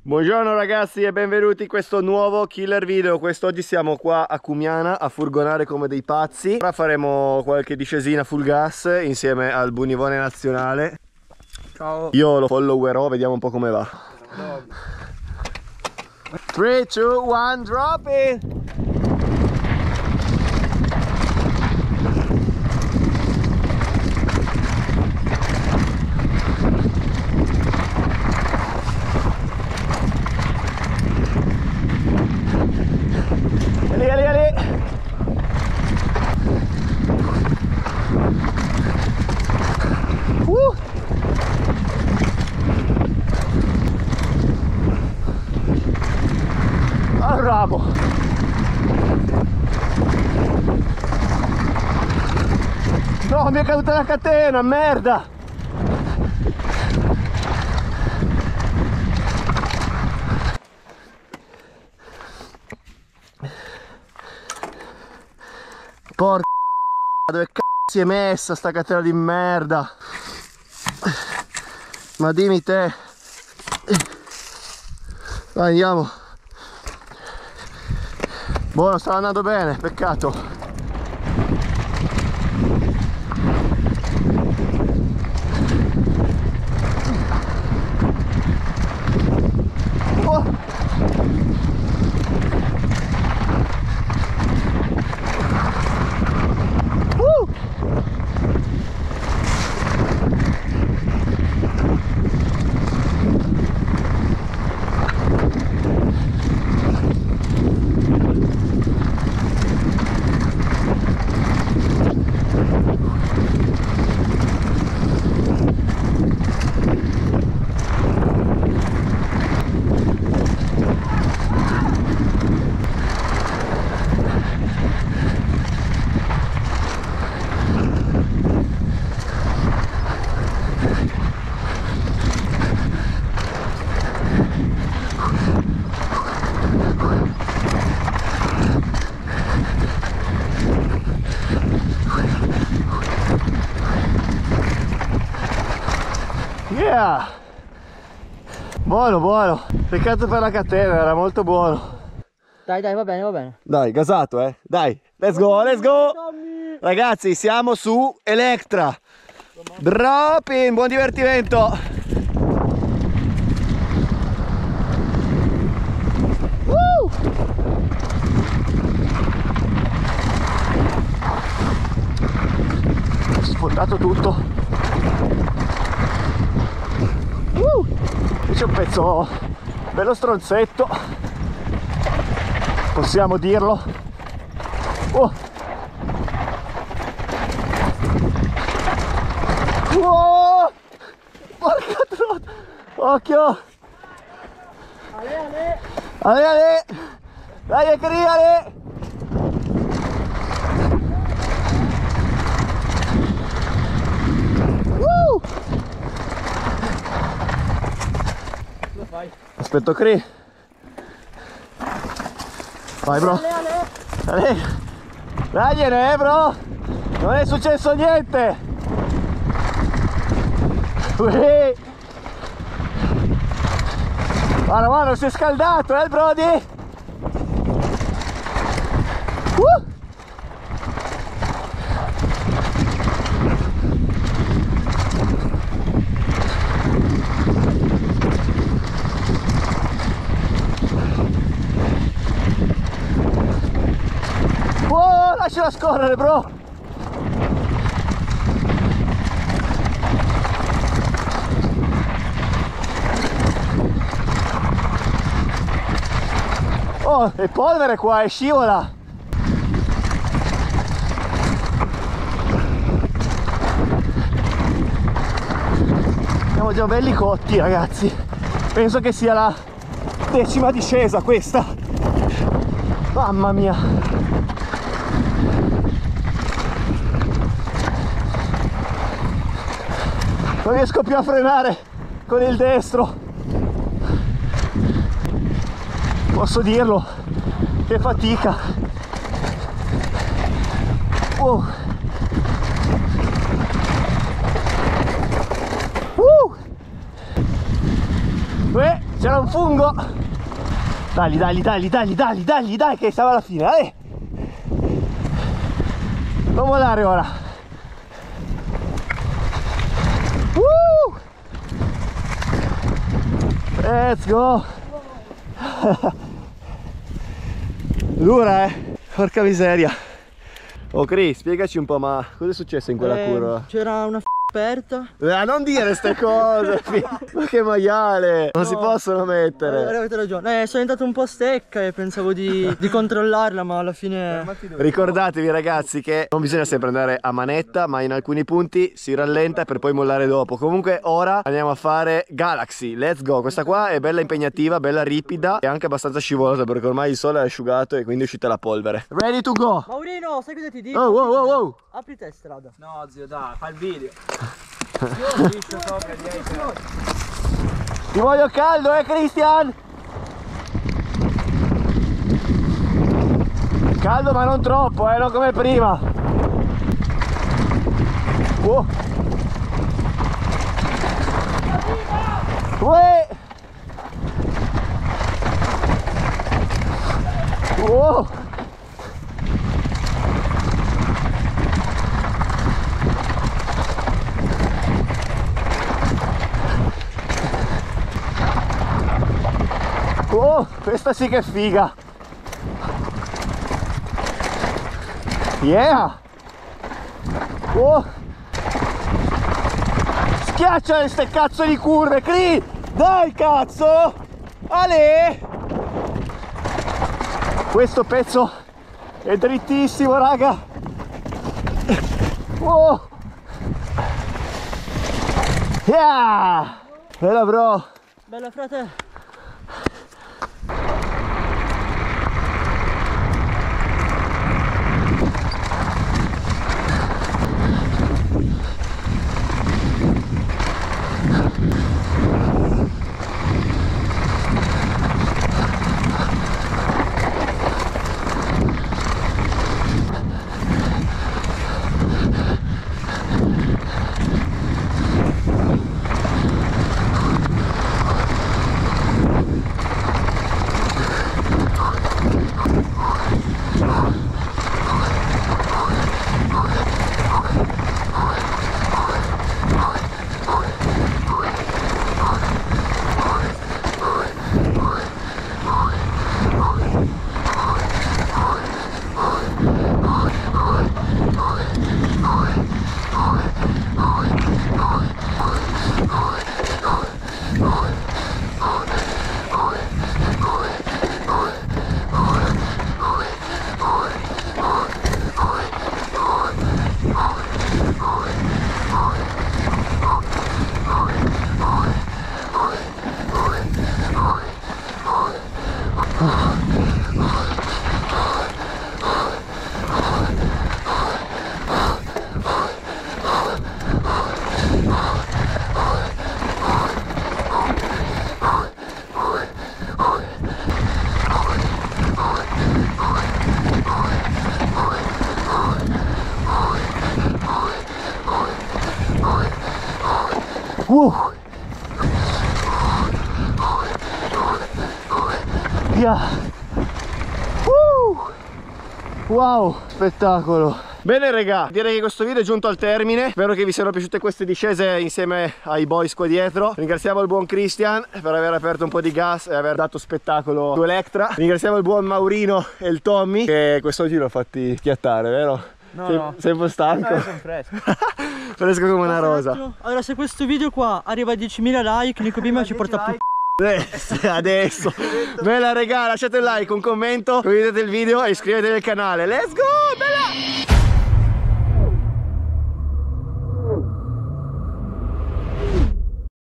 Buongiorno ragazzi e benvenuti in questo nuovo killer video. Quest'oggi siamo qua a Cumiana a furgonare come dei pazzi. Ora faremo qualche discesina full gas insieme al Bunivone Nazionale. Ciao. Io lo followerò, vediamo un po' come va. 3, 2, 1, drop it! Bravo! No, mi è caduta la catena, merda! Porca, dove cazzo si è messa sta catena di merda? Ma dimmi te. Vai, andiamo. Buono, sta andando bene, peccato. Oh. Yeah! Buono, buono. Peccato per la catena, era molto buono. Dai, va bene, va bene. Dai, gasato, Dai, let's go, let's go! Ragazzi, siamo su Electra. Drop in, buon divertimento! Ho sfondato tutto. C'è un pezzo bello stronzetto, possiamo dirlo. Oh. Wow. Porca trota, occhio. Ale. Ale. Dai, criare. Aspetto Cri. Vai bro. Ale. Dagliene bro. Non è successo niente. Guarda, guarda, si è scaldato il Brody. Lasciala scorrere, bro. Oh, è polvere qua, è scivola. Siamo già belli cotti, ragazzi. Penso che sia la 10ª discesa questa. Mamma mia. Non riesco più a frenare con il destro. Posso dirlo, che fatica. C'era un fungo. Dai, dai, che siamo alla fine, dai. Non volare ora. Let's go. Dura, porca miseria. Oh Cris, spiegaci un po', ma cosa è successo in quella curva? C'era una aperta. Non dire ste cose. Ma che maiale. Non si possono mettere. Avete ragione. Sono entrato un po' stecca e pensavo di controllarla, ma alla fine... Ricordatevi ragazzi che non bisogna sempre andare a manetta, ma in alcuni punti si rallenta per poi mollare dopo. Comunque ora andiamo a fare Galaxy. Let's go. Questa qua è bella impegnativa, bella ripida e anche abbastanza scivolosa, perché ormai il sole è asciugato e quindi è uscita la polvere. Ready to go. Maurino, sai cosa ti dico? Oh. Apri te strada. No zio, dai, fa il video. Io liscio sopra di lei. Ti voglio caldo, Christian? Caldo ma non troppo, non come prima. Uè. Oh, questa sì che è figa. Yeah. Oh. Schiaccia ste cazzo di curve, Cri. Dai cazzo. Ale. Questo pezzo è drittissimo, raga. Oh. Yeah. Bella bro. Bella frate. Via. Wow, spettacolo. Bene raga, direi che questo video è giunto al termine. Spero che vi siano piaciute queste discese insieme ai boys qua dietro. Ringraziamo il buon Christian per aver aperto un po' di gas e aver dato spettacolo su Electra. Ringraziamo il buon Maurino e il Tommy, che quest'oggi l'ho fatti schiattare, vero? No, sei un po' stanco? Sono fresco. Fresco come una rosa. Allora, se questo video qua arriva a 10.000 like, Nico Bimba ci porta più adesso. Bella regà, lasciate un like, un commento, condividete il video e iscrivetevi al canale. Let's go, bella!